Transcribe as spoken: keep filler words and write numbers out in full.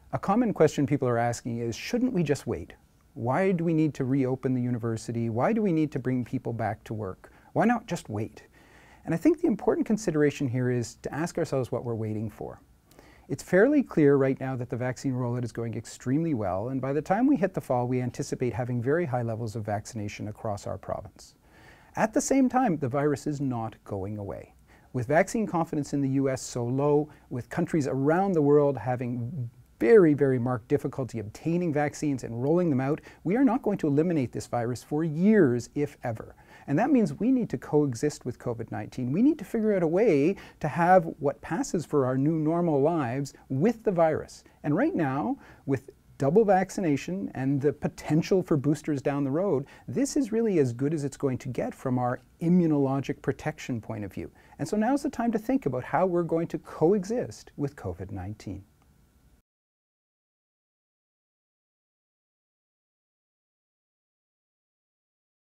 A common question people are asking is, shouldn't we just wait? Why do we need to reopen the university? Why do we need to bring people back to work? Why not just wait? And I think the important consideration here is to ask ourselves what we're waiting for. It's fairly clear right now that the vaccine rollout is going extremely well, and by the time we hit the fall, we anticipate having very high levels of vaccination across our province. At the same time, the virus is not going away. With vaccine confidence in the U S so low, with countries around the world having very, very marked difficulty obtaining vaccines and rolling them out, we are not going to eliminate this virus for years, if ever. And that means we need to coexist with COVID nineteen. We need to figure out a way to have what passes for our new normal lives with the virus. And right now, with double vaccination and the potential for boosters down the road, this is really as good as it's going to get from our immunologic protection point of view. And so now's the time to think about how we're going to coexist with COVID nineteen.